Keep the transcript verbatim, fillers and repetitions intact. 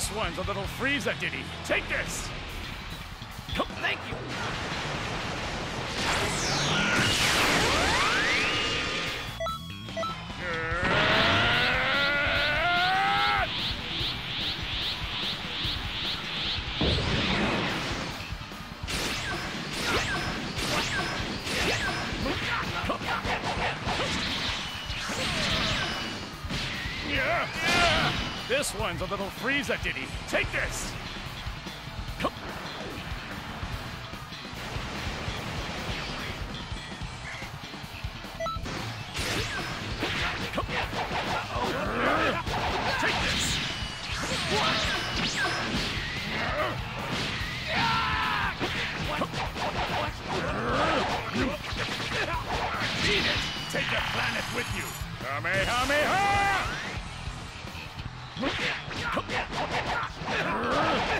This one's a little Frieza ditty. Take this! Oh, thank you! Yeah, yeah. This one's a little Frieza ditty. Take this! Take this! Eat it! Take the planet with you! Kamehameha!